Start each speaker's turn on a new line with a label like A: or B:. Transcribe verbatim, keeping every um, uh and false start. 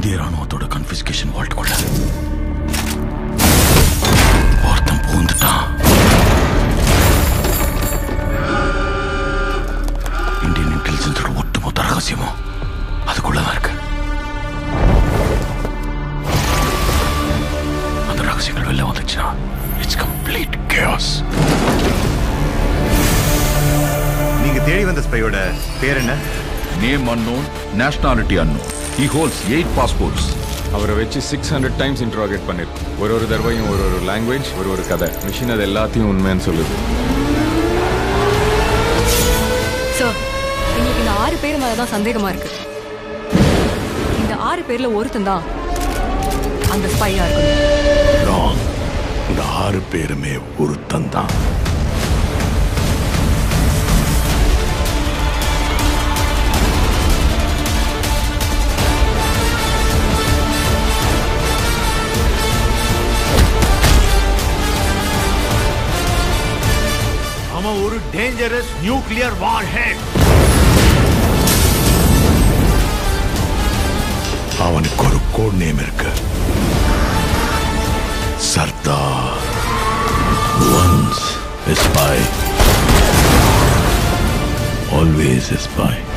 A: இந்திய ராணுவத்தோட கன்ஃபிஸ்கேஷன் வால்ட்டுக்குள்ள ஒருத்தன் பூந்துட்டான். இந்தியன் இன்டெலிஜென்ஸோட ஒட்டுமொத்த ரகசியமும் அதுக்குள்ளதான் இருக்கு. அந்த ரகசியங்கள் வெளில வந்துச்சுன்னா இட்ஸ் கம்ப்ளீட் கேஆஸ்.
B: நீங்க தேடி வந்த ஸ்பையோட பேர் என்ன?
C: Name unknown, nationality unknown. He holds eight passports.
D: அவரை வச்சு சிக்ஸ் ஹண்ட்ரட் டைம்ஸ் இன்ட்ராகேட் பண்ணிருக்கோம். ஒரு ஒரு தடவையும் ஒரு ஒரு லாங்குவேஜ், ஒரு ஒரு கதை. மிஷின் அது எல்லாத்தையும் உண்மைன்னு சொல்லுது.
E: சார், எங்களுக்கு இந்த ஆறு பேர் மேலதான் சந்தேகமா இருக்கு. இந்த ஆறு பேர்ல ஒருத்தன் தான் அந்த ஸ்பையா இருக்கணும்.
A: இந்த ஆறு பேருமே ஒருத்தன் தான்.
F: அவன் ஒரு டேஞ்சரஸ் நியூக்ளியர் வார்ஹெட்.
A: அவனுக்கு ஒரு கோட் நேம் இருக்கு, Sardar. Once a spy, always a spy.